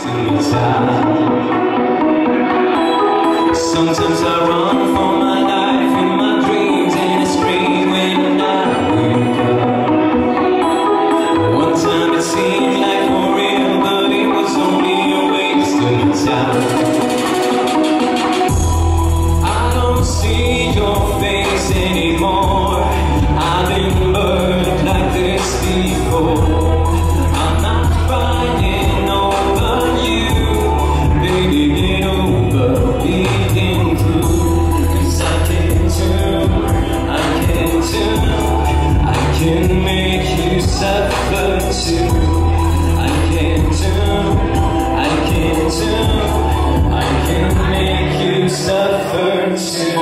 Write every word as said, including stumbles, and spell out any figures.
Sometimes I run for my life in my dreams and I scream when I wake up. One time it seemed like for real, but it was only a waste of time. I don't see your face anymore. I've been burned like this before. I'm not crying over you, baby, get over being through. Cause I can turn, I can turn, I can make you suffer too. I can turn, I can turn, I can make you suffer too.